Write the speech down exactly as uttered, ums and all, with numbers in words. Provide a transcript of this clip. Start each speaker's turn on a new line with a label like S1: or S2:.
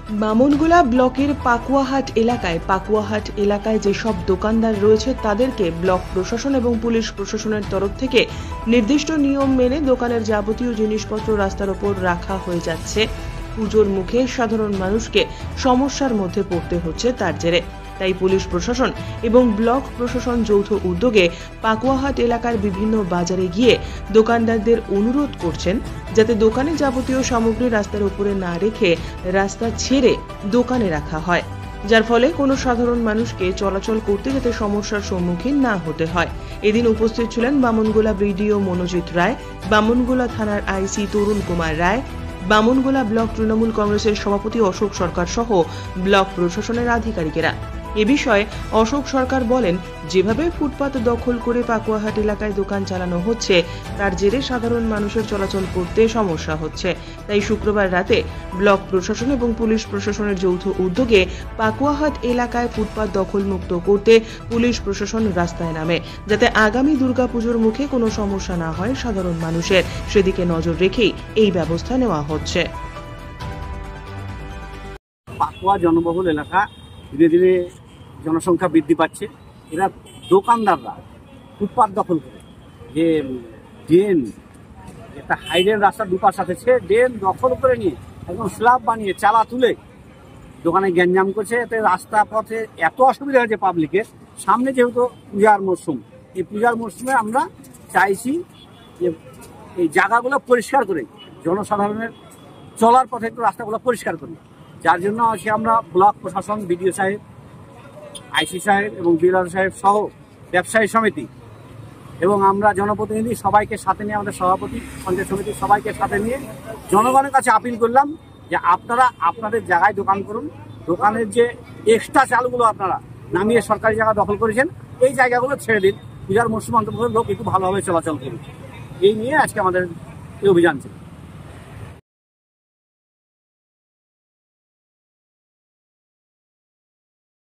S1: বামনগোলা ব্লকের পাকুয়াহাট এলাকায় পাকুয়াহাট এলাকায় যেসব দোকানদার রয়েছে তাদেরকে ব্লক প্রশাসন এবং পুলিশ প্রশাসনের তরফ থেকে নির্দিষ্ট নিয়ম মেনে দোকানের যাবতীয় জিনিসপত্র রাস্তার ওপর রাখা হয়ে যাচ্ছে। পুজোর মুখে সাধারণ মানুষকে সমস্যার মধ্যে পড়তে হচ্ছে তার জেরে। তাই পুলিশ প্রশাসন এবং ব্লক প্রশাসন যৌথ উদ্যোগে পাকুয়াহাট এলাকার বিভিন্ন বাজারে গিয়ে দোকানদারদের অনুরোধ করছেন যাতে দোকানে যাবতীয় সামগ্রী রাস্তার উপরে না রেখে রাস্তা ছেড়ে দোকানে রাখা হয়, যার ফলে কোনো সাধারণ মানুষকে চলাচল করতে যাতে সমস্যার সম্মুখীন না হতে হয়। এদিন উপস্থিত ছিলেন বামনগোলা বিডিও মনোজিৎ রায়, বামনগোলা থানার আইসি তরুণ কুমার রায়, বামনগোলা ব্লক তৃণমূল কংগ্রেসের সভাপতি অশোক সরকার সহ ব্লক প্রশাসনের আধিকারিকেরা। এ বিষয়ে অশোক সরকার বলেন, যেভাবে ফুটপাত দখল করে পাকুয়াহাট এলাকায় দোকান চালানো হচ্ছে তার জেরে সাধারণ মানুষের চলাচল করতে সমস্যা হচ্ছে। তাই শুক্রবার রাতে ব্লক প্রশাসন এবং পুলিশ প্রশাসনের যৌথ উদ্যোগে পাকুয়াহাট এলাকায় ফুটপাত দখল মুক্ত করতে পুলিশ প্রশাসন রাস্তায় নামে, যাতে আগামী দুর্গাপুজোর মুখে কোনো সমস্যা না হয় সাধারণ মানুষের, সেদিকে নজর রেখেই এই ব্যবস্থা নেওয়া হচ্ছে।
S2: পাকুয়া জনবহুল এলাকা, ধীরে ধীরে জনসংখ্যা বৃদ্ধি পাচ্ছে। এরা দোকানদাররা ফুটপাত দখল করে যে ড্রেন, একটা হাইডেন রাস্তা দুপার সাথে সে ড্রেন দখল করে নিয়ে একদম স্ল্যাব বানিয়ে চালা তুলে দোকানে গ্যাঞ্জাম করছে। এতে রাস্তা পথে এত অসুবিধা হয়েছে পাবলিকের। সামনে যেহেতু পূজার মরশুম, এই পূজার মরশুমে আমরা চাইছি যে এই জায়গাগুলো পরিষ্কার করে জনসাধারণের চলার পথে একটু রাস্তাগুলো পরিষ্কার করি। যার জন্য আজকে আমরা ব্লক প্রশাসন, বিডিও সাহেব, আইসি সাহেব এবং বিএলআর সাহেব সহ ব্যবসায়ী সমিতি এবং আমরা জনপ্রতিনিধি সবাইকে সাথে নিয়ে, আমাদের সভাপতি, পঞ্চায়েত সমিতি সবাইকে সাথে নিয়ে জনগণের কাছে আপিল করলাম যে আপনারা আপনাদের জায়গায় দোকান করুন। দোকানের যে এক্সট্রা চালগুলো আপনারা নামিয়ে সরকারি জায়গা দখল করেছেন, এই জায়গাগুলো ছেড়ে দিন। পূজার মরশুম অন্তর্ভুক্ত লোক একটু ভালোভাবে চলাচল করুন। এই নিয়ে আজকে আমাদের এই অভিযান ছিল।